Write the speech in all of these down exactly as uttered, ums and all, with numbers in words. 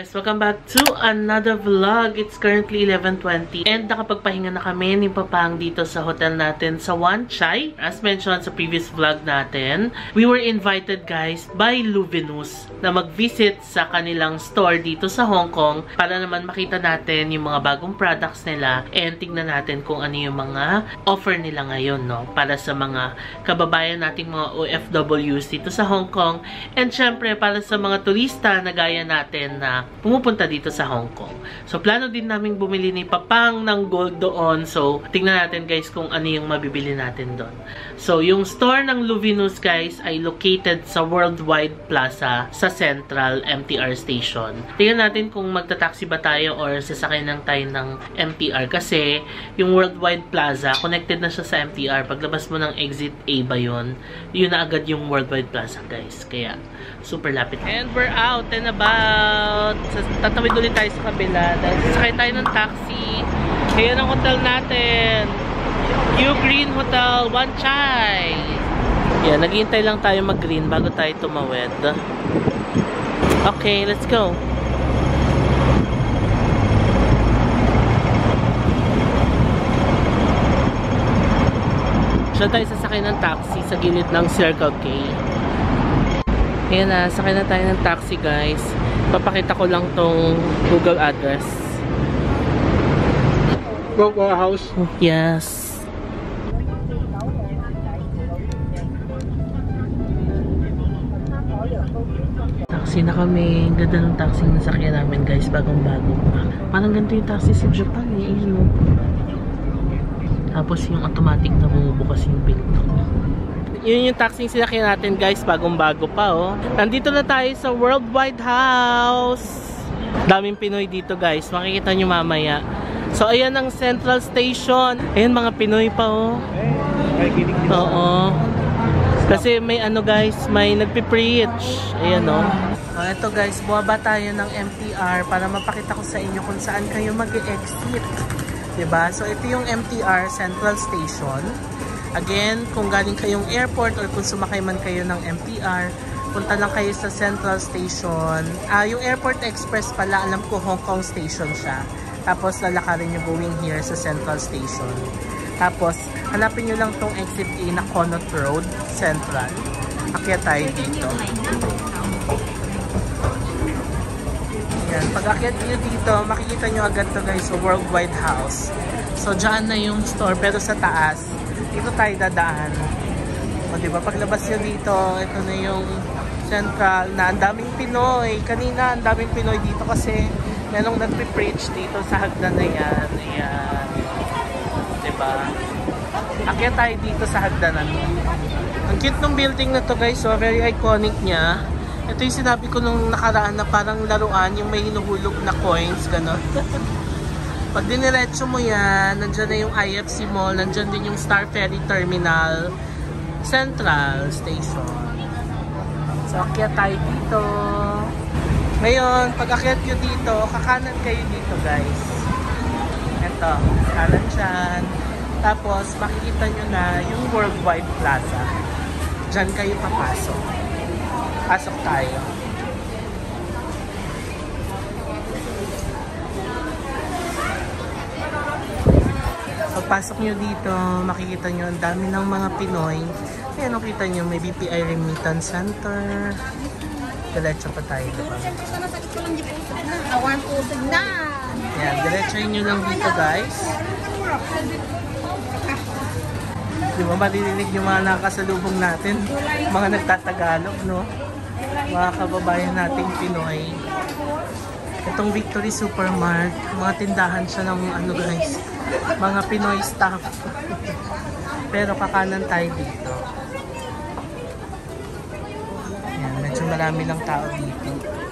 guys! Welcome back to another vlog. It's currently eleven twenty and nakapagpahinga na kami ni Papang dito sa hotel natin sa Wan Chai. As mentioned sa previous vlog natin, we were invited guys by Luvinous na mag-visit sa kanilang store dito sa Hong Kong para naman makita natin yung mga bagong products nila and tignan natin kung ano yung mga offer nila ngayon, no? Para sa mga kababayan nating mga O F Ws dito sa Hong Kong and syempre para sa mga turista na gaya natin na pumupunta dito sa Hong Kong. So, plano din namin bumili ni Papang ng gold doon. So, tingnan natin guys kung ano yung mabibili natin doon. So, yung store ng Luvinous guys ay located sa Worldwide Plaza sa Central M T R Station. Tingnan natin kung magta-taxi ba tayo or sasakay lang tayo ng M T R kasi yung Worldwide Plaza, connected na siya sa M T R. Paglabas mo ng exit A ba yun, yun na agad yung Worldwide Plaza guys. Kaya, super lapit. And we're out and about. Tatawid ulit tayo sa kabila dahil sasakay tayo ng taxi. Ayan ang hotel natin. Q Green Hotel, Wan Chai. Yan, naghihintay lang tayo mag-green bago tayo tumawid. Okay, let's go. Siya tayo sasakay ng taxi sa gilid ng Circle K. Ayan na, sakay na tayo ng taxi guys. Papakita ko lang tong Google address. Go House. Yes. Taxi na kami. Ganda ng taxi na sakyan namin guys. Bagong bago pa. Parang ganito yung taxi sa Japan eh. Ayun, tapos yung automatic na bumubukas yung pinto. Yun yung taxing sinakyan natin guys, bagong bago pa oh. Nandito na tayo sa Worldwide House. Daming Pinoy dito guys, makikita nyo mamaya. So ayan ang Central Station. Ayan mga Pinoy pa oh. Oo. Kasi may ano guys, may nagpipreach. Ayan oh. Oh, ito guys, buwaba tayo ng M T R para mapakita ko sa inyo kung saan kayo mag-e-exit. Diba? So ito yung M T R Central Station. Again, kung galing kayong airport or kung sumakay man kayo ng M T R, punta lang kayo sa Central Station. Ah, yung Airport Express pala, alam ko Hong Kong Station siya. Tapos lalakarin nyo going here sa Central Station. Tapos, hanapin nyo lang tong exit A na Connaught Road, Central. Akyat tayo dito. Yan. Pag akyat nyo dito, makikita nyo agad to guys sa Worldwide House. So, dyan na yung store, pero sa taas. Dito tayo dadaan. O diba, paglabas nyo dito, ito na yung Central na ang daming Pinoy. Kanina, ang daming Pinoy dito kasi merong nagpipreach dito sa hagdan na yan. Ayan. Diba? Akyat tayo dito sa hagdanan. Ang cute ng building na to guys, so very iconic niya. Ito yung sinabi ko nung nakaraan na parang laruan, yung may hinuhulog na coins, gano'n. Pag diniretso mo yan, nandyan na yung I F C Mall, nandyan din yung Star Ferry Terminal, Central Station. So, akyat tayo dito. Ngayon, pag akyat nyo dito, kakanan kayo dito guys. Ito, kanan dyan. Tapos, makikita nyo na yung Worldwide Plaza. Dyan kayo papasok. Pasok tayo. Pagpasok nyo dito, makikita nyo ang dami ng mga Pinoy. Ayan, nakita nyo, may B P I Remittance Center. Diretso pa tayo. Ayan, diretso nyo lang dito guys. Di ba maririnig yung mga nakasalubong natin? Mga nagtatagalog, no? Mga kababayan nating Pinoy. Itong Victory Supermart, mga tindahan siya ng ano guys, mga Pinoy staff. Pero kakanan tayo dito. Ayan, medyo marami lang tao dito.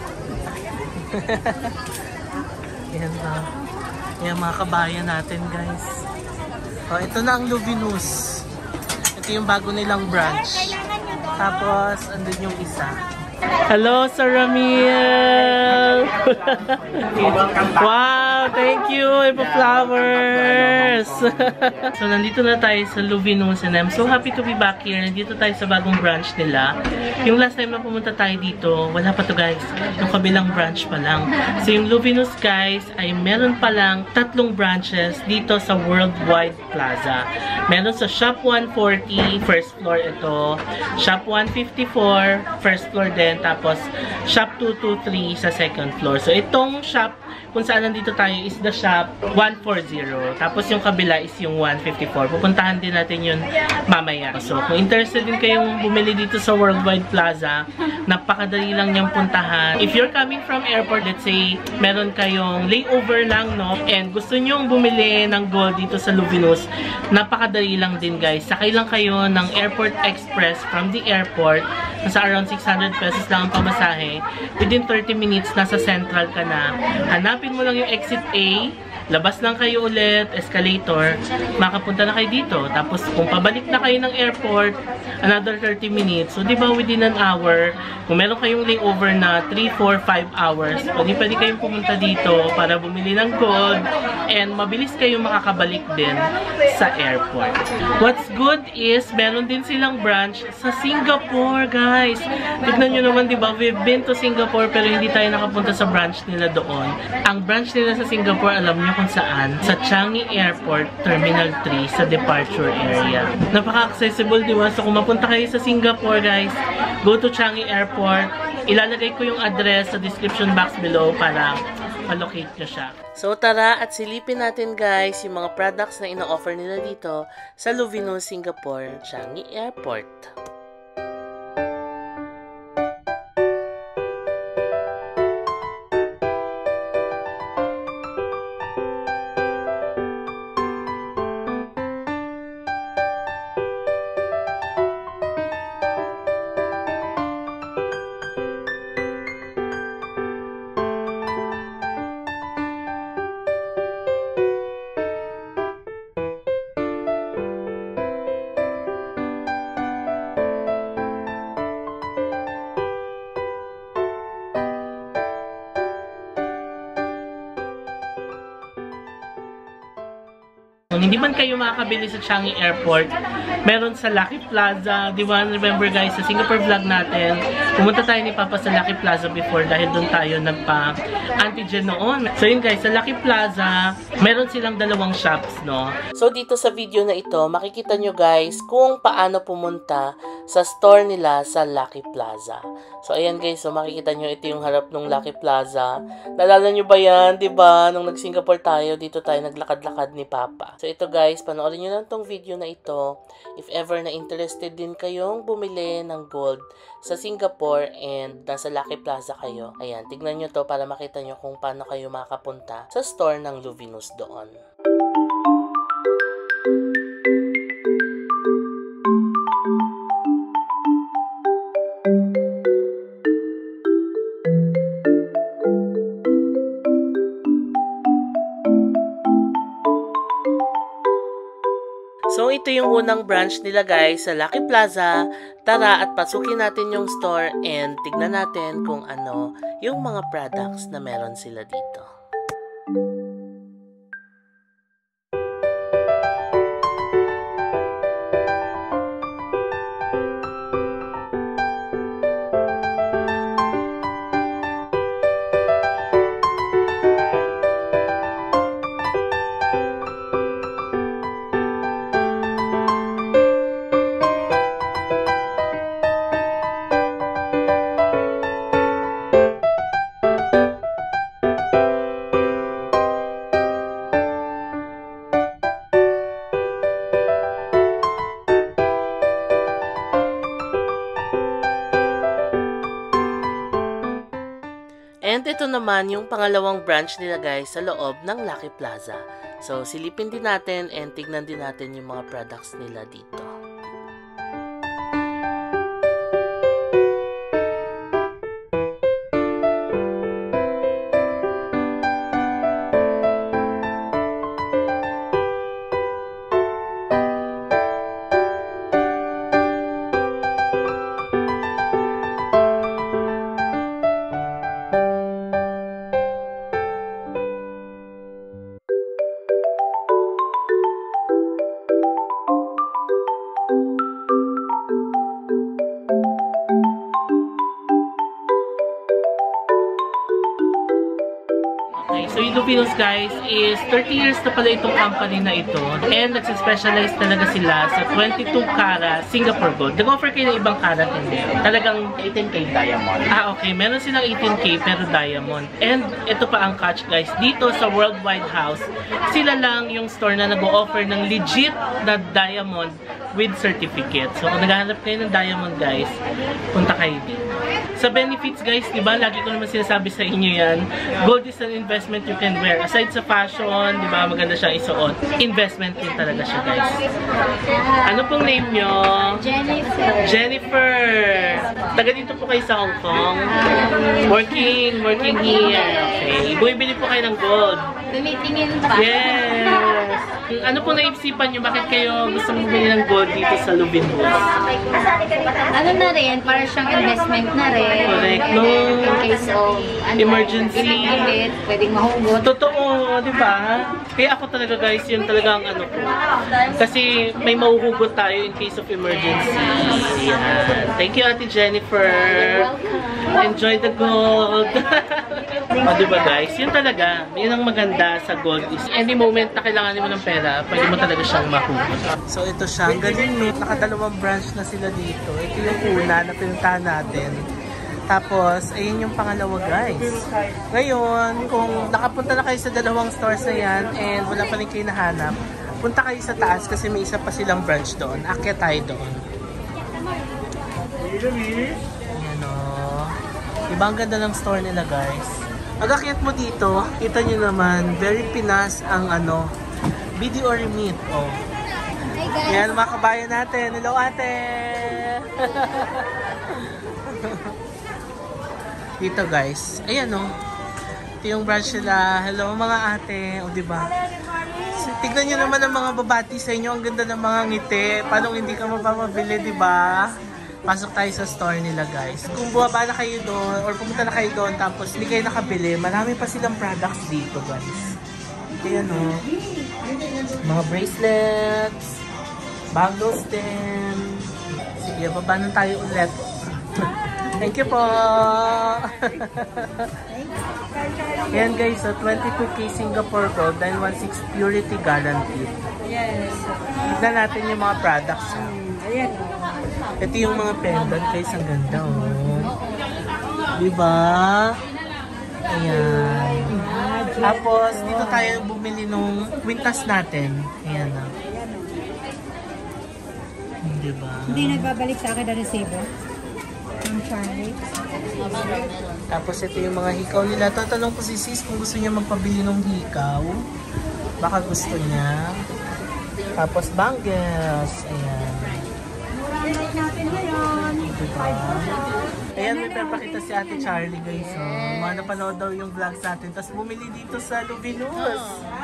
Ayan na. Ayan mga kabayan natin guys. O, ito na ang Luvinous. Ito yung bago nilang branch. Tapos, andun yung isa. Hello, Sir Ramil! Wow, thank you! Ipa flowers! So, nandito na tayo sa Luvinous and I'm so happy to be back here. Nandito tayo sa bagong branch nila. Yung last time na pumunta tayo dito, wala pa to guys. Yung kabilang branch pa lang. So, yung Luvinous guys ay meron pa lang tatlong branches dito sa Worldwide Plaza. Meron sa Shop one forty, first floor ito. Shop one fifty-four, first floor din. Tapos, Shop two twenty-three sa second floor. So, itong shop kung saan nandito tayo is the Shop one forty. Tapos, yung kabila is yung one fifty-four. Pupuntahan din natin yun mamaya. So, kung interested din kayong bumili dito sa Worldwide Plaza, napakadali lang niyang puntahan. If you're coming from airport, let's say, meron kayong layover lang, no? And gusto nyong bumili ng gold dito sa Luvinous, napakadali lang din, guys. Sakay lang kayo ng Airport Express from the airport. Nasa around six hundred pesos lang ang pamasahe. Within thirty minutes, nasa central ka na. Hanapin mo lang yung exit A. Labas lang kayo ulit, escalator, makapunta na kayo dito. Tapos, kung pabalik na kayo ng airport, another thirty minutes. So, di ba, within an hour, kung meron kayong layover na three, four, five hours, pwede pwede kayong pumunta dito para bumili ng gold and mabilis kayong makakabalik din sa airport. What's good is, meron din silang branch sa Singapore, guys. Tignan nyo naman, di ba, we've been to Singapore pero hindi tayo nakapunta sa branch nila doon. Ang branch nila sa Singapore, alam nyo kung saan? Sa Changi Airport, Terminal three, sa departure area. Napaka-accessible, di ba? So, kung mapunta kayo sa Singapore, guys, go to Changi Airport. Ilalagay ko yung address sa description box below para ma-locate nyo siya. So, tara at silipin natin, guys, yung mga products na ino-offer nila dito sa Luvinous, Singapore, Changi Airport. Kung hindi man kayo makakabili sa Changi Airport, meron sa Lucky Plaza. Di ba, remember guys, sa Singapore vlog natin, pumunta tayo ni Papa sa Lucky Plaza before dahil doon tayo nagpa-antigen noon. So yun guys, sa Lucky Plaza, meron silang dalawang shops, no? So dito sa video na ito, makikita nyo guys kung paano pumunta sa store nila sa Lucky Plaza. So ayan guys, so makikita nyo ito yung harap ng Lucky Plaza. Naalala nyo ba yan? Di ba? Nung nag-Singapore tayo, dito tayo naglakad-lakad ni Papa. So ito guys, panoorin nyo lang tong video na ito if ever na interested din kayong bumili ng gold sa Singapore and nasa Lucky Plaza kayo. Ayan, tignan nyo to para makita nyo kung paano kayo makapunta sa store ng Luvinous doon. So, ito yung unang branch nila guys sa Lucky Plaza. Tara at pasukin natin yung store and tignan natin kung ano yung mga products na meron sila dito. And ito naman yung pangalawang branch nila guys sa loob ng Lucky Plaza. So silipin din natin and tignan din natin yung mga products nila dito. So yung Luvinous guys is thirty years na pala itong company na ito. And nagsispecialize talaga sila sa twenty-two karat Singapore gold. Nag-offer kayo ng ibang karat, hindi. Talagang eighteen K diamond. Ah, okay. Meron silang eighteen K pero diamond. And ito pa ang catch guys. Dito sa Worldwide House, sila lang yung store na nag-offer ng legit na diamond with certificate. So kung naghahanap kayo ng diamond guys, punta kayo dito. Sa benefits guys, di ba? Lagi ko naman sinasabi sa inyo yan. Gold is an investment you can wear. Aside sa fashion, di ba? Maganda siyang isuot. Investment din talaga siya guys. Ano pong name nyo? Jennifer. Jennifer. Taga dito po kayo sa Hong Kong. Working, working here. Okay. Bumibili po kayo ng gold. Tumitingin pa. Yes. Ano pong naisipan nyo? Bakit kayo gusto bumili ng gold dito sa Luvinous? Ano na rin, para siyang investment na rin. Correct. No. In case of ano, Emergency. Ginigit, pwedeng mahugot. Totoo, di ba? Kaya ako talaga guys, yun talaga ang ano ko. Kasi may mahuhugot tayo in case of emergency. Yan. Thank you Ate Jennifer. Enjoy the gold. O diba guys, yun talaga. Yun ang maganda sa gold is any moment na kailangan mo ng pera, pwede mo talaga siyang mahugot. So ito siya, ang galing no. Nakadalawang branch na sila dito. Ito yung una na pinuntahan natin. Tapos, ayun yung pangalawa guys. Ngayon, kung nakapunta na kayo sa dalawang stores na yan and wala pa rin kayo nahanap, punta kayo sa taas kasi may isa pa silang branch doon. Akyat tayo doon. Ayan o. Diba ang ganda ng store nila guys. Pag akyat mo dito, kita nyo naman, very Pinas ang ano, video remit. Oh. Hi guys. Yan mga kabayan natin. Hello ate! Dito guys. Ayan o. Oh. Ito yung branch nila. Hello mga ate. O oh, diba? Tignan nyo naman ang mga babati sa inyo. Ang ganda ng mga ngiti. Paano hindi ka mapapabili, diba? Pasok tayo sa store nila guys. Kung bumaba na kayo doon or pumunta na kayo doon tapos hindi kayo nakabili, marami pa silang products dito guys. Ayan o. Oh. Mga bracelets. Bangles din. Sige, baba na tayo ulit. Thank you po! Ayan guys, so twenty-two K Singapore gold, nine one six purity guaranteed. Yes. Tignan natin yung mga products. Ayan. Ito yung mga pendant guys, ang ganda oh. Diba? Ayan. Tapos, dito tayo bumili nung kwintas natin. Ayan na. Diba? Hindi nagbabalik sa akin na resibo. Ang Charlie. Tapos ito yung mga hikaw nila. Tatanong ko si sis kung gusto niya magpabili ng hikaw. Baka gusto niya. Tapos bangles. Ayan. Diba? Ayan, may papakita si Ate Charlie guys. So, mga napanood daw yung vlogs natin. Tapos bumili dito sa Luvinous.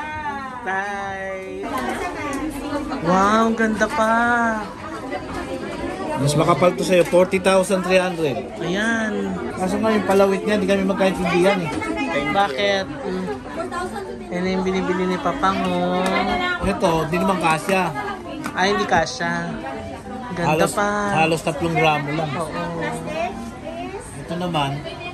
Nice! Wow, ang ganda pa! Mas makapal to sa'yo, forty thousand three hundred. Ayan. Kaso nga yung palawit niya, hindi kami magkaintindihan eh. Bakit? Mm. Yan yung binibili ni Papang oh. Ito, di naman kasya. Ay, hindi kasya. Ganda Halos, pa. halos tatlong gramo lang. Oo. Ito naman,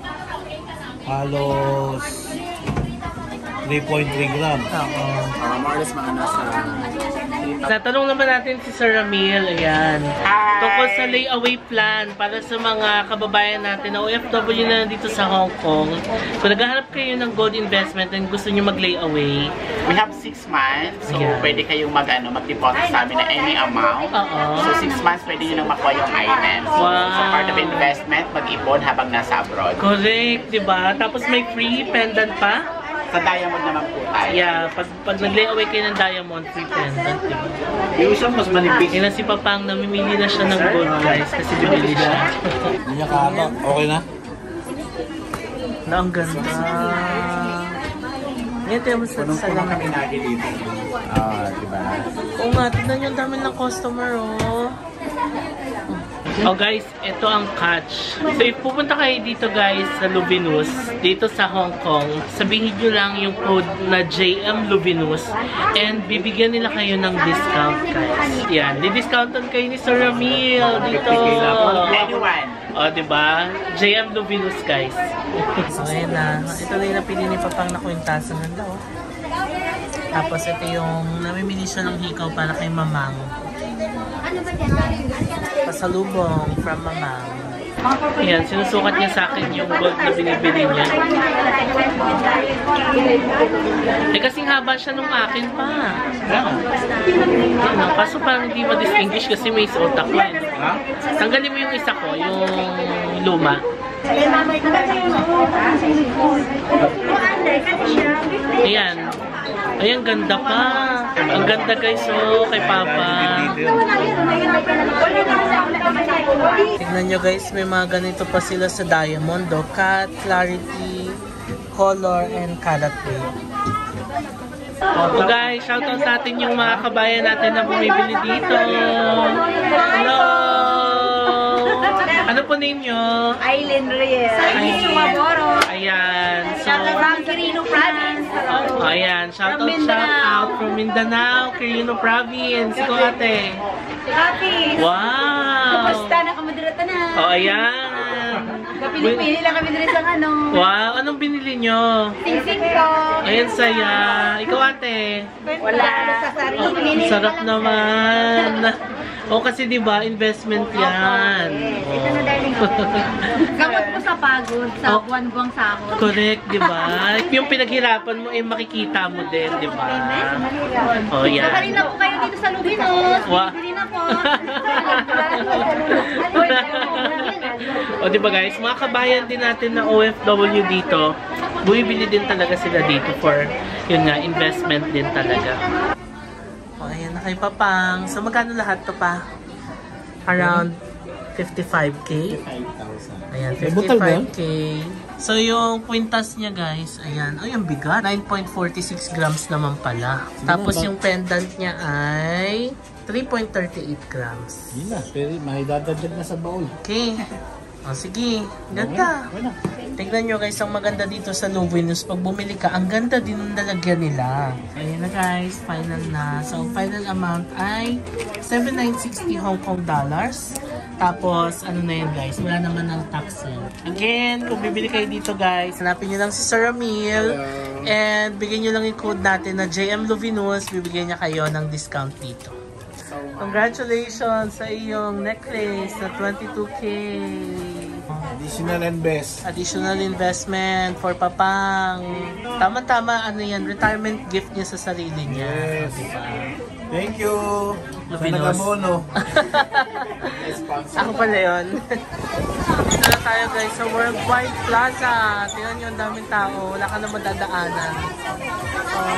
halos three point three grams. Oo. Uh, more or less mga nasa... Natanong naman natin si Sir Ramil, ayan. Tungkol sa layaway plan para sa mga kababayan natin na O F W na nandito sa Hong Kong. Kung naghahanap kayo ng gold investment and gusto nyo mag-layaway, We have six months, so Ayan. pwede kayong mag, ano, mag-deposit sa amin na any amount. Oo. So six months, pwede nyo nang makuha yung items. So, Wow. so part of investment, mag-ipon habang nasa abroad. correct, diba? Tapos may free pendant pa. Sa diamond naman po tayo. Yeah, pag, pag nag-layaway kayo ng diamond, free pendant, diba? Yung isang mas manipis. Yan na si Papang, namimili na siya ng gold guys kasi bibili siya. Hindi niya kahaba. Okay na? Na ang ganda. Ngayon tayo mas Punong-puno kami lagi dito. Ah, diba? Oo nga, tignan nyo ang dami ng customer oh. Oh guys, ito ang catch. So if pupunta kayo dito guys sa Luvinous, dito sa Hong Kong, sabihin nyo lang yung code na J M Luvinous and bibigyan nila kayo ng discount guys. Yan, di-discountan kayo ni Sir Ramil dito. Anyone. O, diba? J M Luvinous, guys. So, ayan na. Ito na yung napili ni Papang na kwintasan ng lao. Tapos, ito yung namimili siya ng hikaw para kay Mamang. Pasalubong from Mamang. Ayan, sinusukat niya sa akin yung gold na binibili niya. Eh, kasing haba siya nung akin pa. Ano, kaso parang hindi ma-distinguish kasi may suot ako eh. Tanggalin mo yung isa ko, yung luma. Ayan. Ayan, ganda pa. Ang ganda guys, oh, kay Papa. Tignan nyo guys, may mga ganito pa sila sa Diamond, oh. Cut, Clarity, Color, and Carat Wave. So guys, shoutout natin yung mga kabayan natin na bumibili dito. Hello! Ano po ninyo? Aileen Reyes. Aileen Sumaboro. Ayan. So, From Quirino Province. oh, ayan. Shoutout, shoutout from Mindanao, Quirino Province. Ikaw ate. Happy. Wow! Basta nakamudrata na. Oh, ayan. Pinipili lang kami dito sa ano. Wow, anong binili nyo? Sing-sing ko. Ayan, saya. Ikaw ate. Wala. Sa sarili. Sarap naman. O kasi diba, investment yan. Ito na dahil gamot mo sa pagod, sa Oh. buwan-buwang sahod. Correct, diba? Yung pinaghirapan mo, eh makikita mo din, diba? O yan. Nakali na po kayo dito sa Lubinos. Wow. Bili na po. O diba guys, mga kabayan din natin na O F W dito, bumibili din talaga sila dito for, yun nga, investment din talaga. O ayan na kay Papang. So magkano lahat to pa? Around fifty-five K? Ayan, fifty-five K. So yung kwintas niya guys, ayan, ay ang bigat. nine point four six grams naman pala. Tapos yung pendant niya ay three point three eight grams. Yun na, pero may dadagdag na sa baul. Okay. O sige, ganda. Tignan nyo guys, ang maganda dito sa Luvinous, pag bumili ka, ang ganda din ng lalagyan nila. Ayan na guys, final na. So, final amount ay seven thousand nine hundred sixty Hong Kong dollars. Tapos, ano na yun guys, wala naman ng tax yun. Again, kung bibili kayo dito guys, hanapin nyo lang si Sir Ramil. And bigyan nyo lang yung code natin na J M Luvinous, bibigyan niya kayo ng discount dito. Congratulations sa iyong necklace na twenty-two K. Additional invest. Additional investment for Papang. Tama-tama, ano yan, retirement gift niya sa sarili niya. Yes. Diba? Thank you. Luvinous. Nagamono. Ako pala yun. Dito na tayo guys sa Worldwide Plaza. Tingnan nyo, ang daming tao. Wala ka na madadaanan. Oh.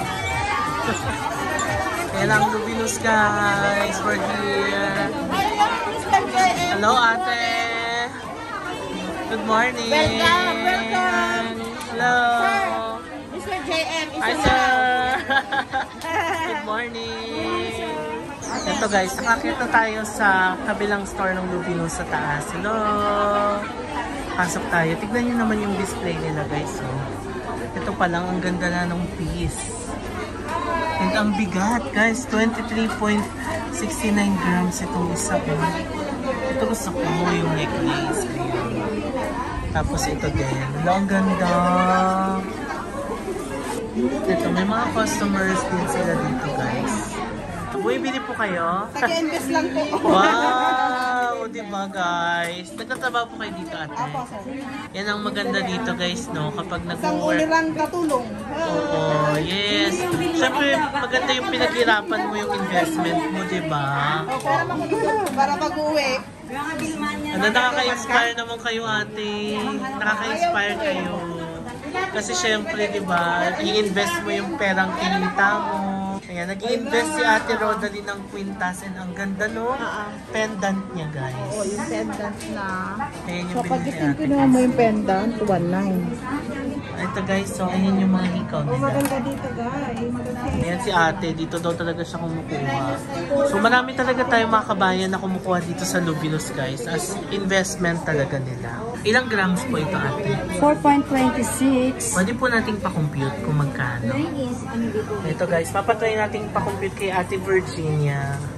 Yan ang Luvinous guys. We're here. Hello ate. Good morning. Welcome, welcome. Hello. Mister J M. Hi sir. Good morning. Ito guys, nakakita tayo sa kabilang store ng Luvinous sa taas. Hello. Pasok tayo. Tignan nyo naman yung display nila guys. So, ito pa lang, ang ganda na ng piece. And ang bigat guys, twenty-three point six nine grams itong isa ko. Ito gusto ko yung necklace. Ayan. Tapos ito din. Ang ganda. Ito, may mga customers din sila dito guys. Bumibili po kayo? Nag-invest lang po. Wow! Diba guys? Nagtatrabaho po kayo dito ate? Apo, sir. Yan ang maganda dito guys, no? Kapag Isang nag-work. ulirang katulong. Oo, yes. Siyempre, maganda yung pinaghirapan mo yung investment mo, diba? O, para makatulong. Para pag-uwi. Ano, nakaka-inspire naman kayo ate. Nakaka-inspire kayo. Kasi syempre, diba, i-invest mo yung perang kinita mo. Ayan, nag-i-invest si Ate Roda din ng kwintas and ang ganda no pendant niya guys. O, yung pendant na. Ayan yung So, pag binili ni Ate. kinuha mo yung pendant, one nine. Ito guys, so ayan yung mga hikaw O, nila. maganda dito, guys. Ayan si Ate, dito daw talaga siya kumukuha. So marami talaga tayong mga kabayan na kumukuha dito sa Luvinous guys as investment talaga nila. Ilang grams po ito ate? four point two six. Pwede po nating pa-compute kung magkano. Ito guys, papatry nating pa-compute kay Ate Virginia.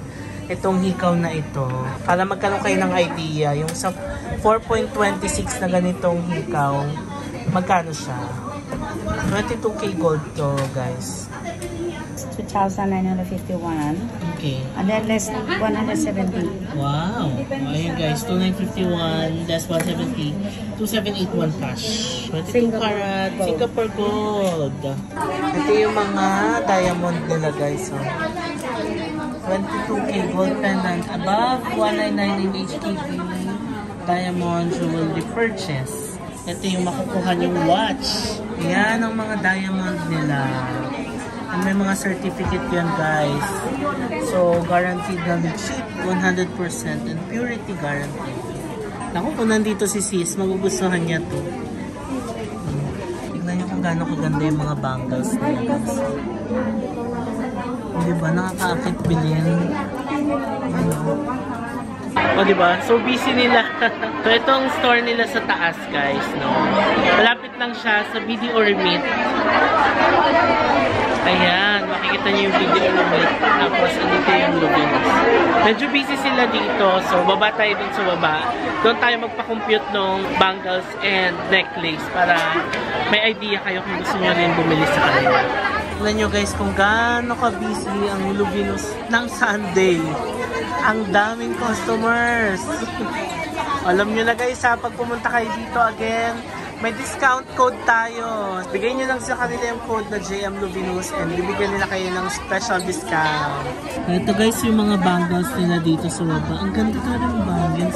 itong hikaw na ito. Para magkaroon kayo ng idea, yung sa four point two six na ganitong hikaw, magkano siya? twenty-two K gold to, guys. two thousand nine hundred fifty-one. Okay. And then less one hundred seventy. Wow. Ayan guys, two thousand nine hundred fifty-one, less one hundred seventy, two thousand seven hundred eighty-one cash. twenty-two karat, Singapore gold. Ito yung mga diamond nila guys. Oh. twenty-two K gold pendant above one ninety-nine in H K D. Diamond jewelry purchase. Ito yung makukuha yung watch. Yan ang mga diamond nila. And may mga certificate yan guys. So, guaranteed na cheap, one hundred percent and purity guarantee. Naku, kung nandito si sis, magugustuhan niya to. Hmm. Tignan niyo kung gaano kaganda yung mga bangles nila guys. Diba, nakakaakit bilhin. Ano? O diba? So busy nila. So itong store nila sa taas guys, no? Malapit lang siya sa B D O Remit. Ayan, makikita niyo yung B D O Remit. Tapos andito yung Lubinos. Medyo busy sila dito. So baba tayo dun sa baba. Doon tayo magpa-compute ng bangles and necklace para may idea kayo kung gusto niyo rin bumili sa kanila. Tignan nyo guys kung gaano ka-busy ang Lubinos ng Sunday. Ang daming customers. Alam nyo na guys ha, pag pumunta kayo dito again, may discount code tayo. Bigay nyo lang sa kanila yung code na J M Lubinos and bibigyan nila kayo ng special discount. Ito guys yung mga bangles nila dito sa baba. Ang ganda ka ng bangles.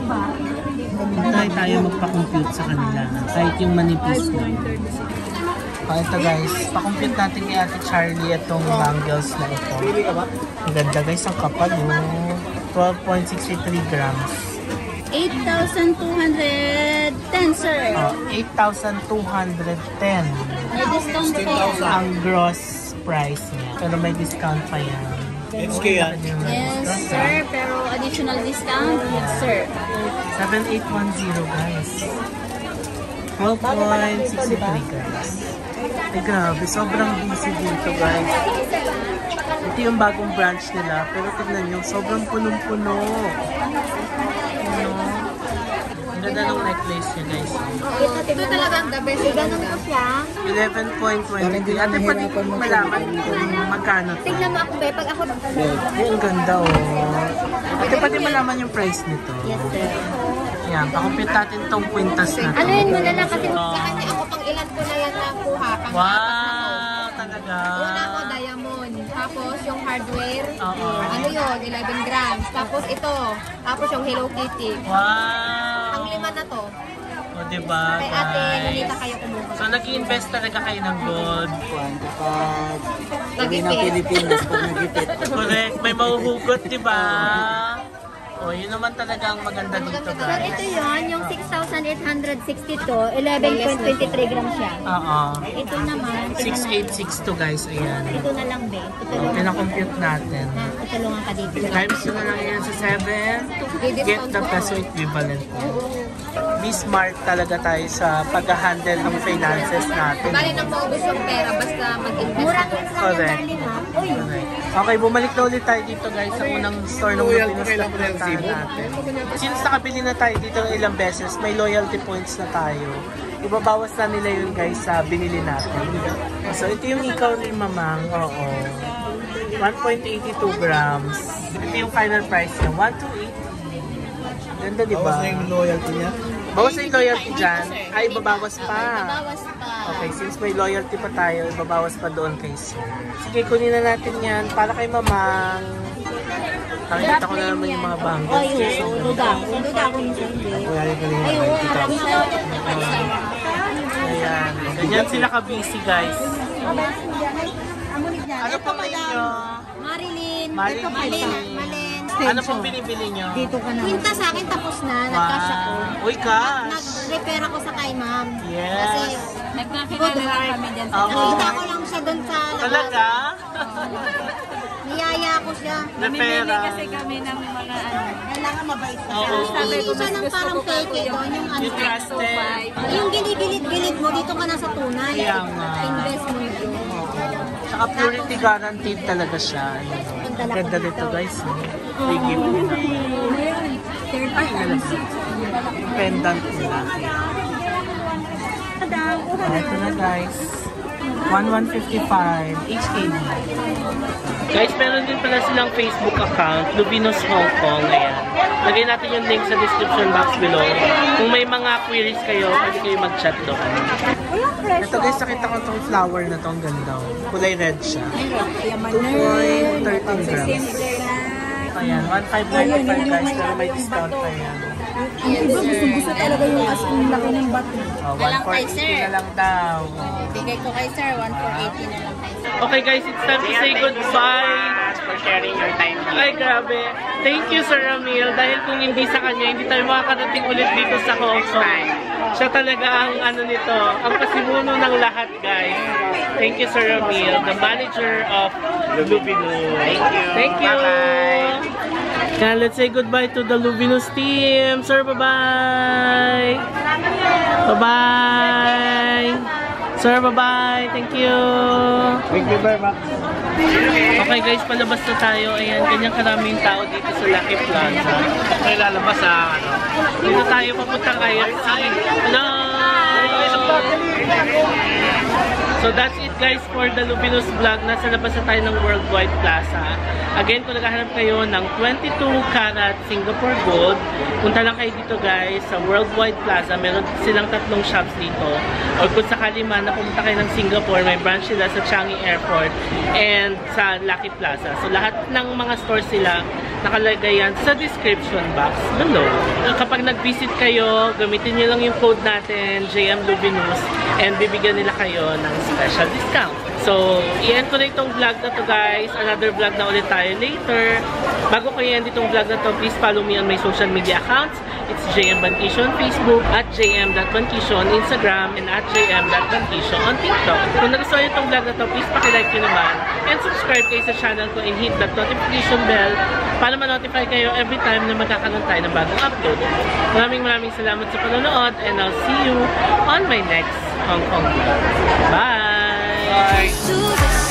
Hintay tayo magpa-compute sa kanila. Kahit yung manipis na. Oh, ito guys, pa-compute natin kay Ate Charlie itong bangles na ito. Ang ganda guys, ang kapal oh. twelve point six three grams. eight thousand two hundred ten, sir. Oh, eight thousand two hundred ten. May discount po. Ang gross price niya. Pero may discount pa yan. H K yan. Yes, sir. Pero additional discount, yes, sir. seven eight one zero guys. twelve point six three guys. Ay grabe, sobrang busy dito guys. Ito yung bagong branch nila, pero tignan nyo, sobrang punong-puno. Ano? Ang ganda ng necklace niya guys. Ito talaga ang the best. Ganun ko siya. eleven point two zero. Ate, pwede ko malaman kung magkano to. Tignan mo ako, be. Pag ako... Ay, ang ganda oh. Ate, pwede malaman yung price nito. Yes, sir. Yan, pakumpit natin tong kwintas na to. Ano yun mo na lang kasi Oh. kasi ako pang ilan ko na yan nakuha. Pang Wow, talaga. Una ko diamond. Tapos yung hardware. Oo. Ano yun? eleven grams. Tapos ito. Tapos yung Hello Kitty. Wow. Ang lima na to. O, diba, Kay ate, guys? nanita kayo kumuha. So, nag-invest talaga kayo ng gold. Nag-ipit. Pilipinas pag nag-ipit. Correct. May mahuhugot, diba? O, yun naman talaga ang maganda dito, Sir, guys. ito yun. Yung six thousand eight hundred sixty-two. eleven point two three grams siya. Oo. Ito naman. six eight six two, guys. Ayan. Ito na lang, be. Tutulungan. Pinakompute natin. Ha? Tutulungan ka dito. Times yun na lang yan sa seven. Get the peso equivalent. Be smart talaga tayo sa pag-handle ng finances natin. Bali nang maubos yung pera basta mag-invest. Murang Correct. Correct. Okay, bumalik na ulit tayo dito guys sa unang store ng Lubinos na pinuntahan natin. Since nakabili na tayo dito ng ilang beses, may loyalty points na tayo. Ibabawas na nila yun guys sa binili natin. So ito yung ikaw ni Mamang, oo. one point eight two grams. Ito yung final price niya, one two eight. Ganda diba? Bawas na yung loyalty niya. Bawas na yung loyalty dyan. Ay, babawas pa. Bawas pa. Okay, since may loyalty pa tayo, ibabawas pa doon kay sir. Sige, kunin na natin yan para kay Mamang. Nakikita ko na naman yung mga bangles. Ay, oo. Duda. Duda ako yung hindi. Kaya yung kanina. Ay, oo. Maraming salamat. Ayan. Ganyan sila ka-busy, guys. Ano pong name nyo? Marilyn. Marilyn. Malin. Malin. Ano pong binibili nyo? Dito ka na. Kwinta sa akin tapos na. Nag-cash ako. Wow. Uy, cash. Nag-repair ako sa kay ma'am. Yes. Kasi Nagkakilala na kami dyan sa Oo. nakita ko lang siya doon sa labas. Talaga? Niyaya ko siya. Repera. kasi kami ng mga ano. Kailangan mabait ka. Oo. Hindi siya ng parang peke doon. Yung ano. Yung trusted. Yung gilid-gilid mo, dito ka na sa tunay. Kaya nga. Invest mo yun. Tsaka purity guaranteed talaga siya. Ang ganda dito guys. Eh. Free gift. Ay, alam mo. Pendant nila. Ah, ito na guys. one one fifty-five H K D. Guys, meron din pala silang Facebook account, Lubinos Hong Kong. Ayan. Lagay natin yung link sa description box below. Kung may mga queries kayo, pwede kayo mag-chat doon. Ito guys, nakita ko itong flower na to. Ang ganda. Kulay red siya. two point one three grams. Ayan, one five ninety-five guys, pero may discount pa yan. Iba gusto-gusto talaga yung as in laki ng bato. Oh, one four eighty na lang daw. Bigay ko kay sir, one four eighty na lang kay sir. Okay guys, it's time to say goodbye. For sharing your time here. Ay, grabe. Thank you, Sir Ramil. Dahil kung hindi sa kanya, hindi tayo makakarating ulit dito sa Hong Kong. Siya talaga ang ano nito, ang pasimuno ng lahat, guys. Thank you, Sir Ramil, the manager of Lubinos. Thank you. Thank you. Bye-bye. Now, let's say goodbye to the Lubinos team. Sir, bye-bye. Bye-bye. Sir, bye-bye. Thank you. Thank you very much. Okay guys, palabas na tayo. Ayan, ganyang karaming tao dito sa Lucky Plaza. Okay, lalabas sa ano. Dito tayo papuntang I F C. Hello! So that's it guys for the Lubinos vlog. Nasa labas na tayo ng Worldwide Plaza. Again, kung naghahanap kayo ng twenty-two karat Singapore Gold, punta lang kayo dito guys sa Worldwide Plaza. Meron silang tatlong shops dito. Or kung sakali man na pumunta kayo ng Singapore, may branch sila sa Changi Airport and sa Lucky Plaza. So lahat ng mga stores sila nakalagay yan sa description box below. Kapag nag-visit kayo, gamitin nyo lang yung code natin, J M Lubinos, and bibigyan nila kayo ng special discount. So, i-end ko na itong vlog na to guys. Another vlog na ulit tayo later. Bago ko i-end itong vlog na to, please follow me on my social media accounts. It's J M Banquisio on Facebook, at j m dot banquisio on Instagram, and at j m dot banquisio on TikTok. Kung nagustuhan itong vlog na to, please pakilike nyo naman. And subscribe kayo sa channel ko and hit that notification bell para ma-notify kayo every time na magkakaroon tayo ng bagong upload. Maraming maraming salamat sa panonood, and I'll see you on my next Hong Kong vlog. Bye! Bye!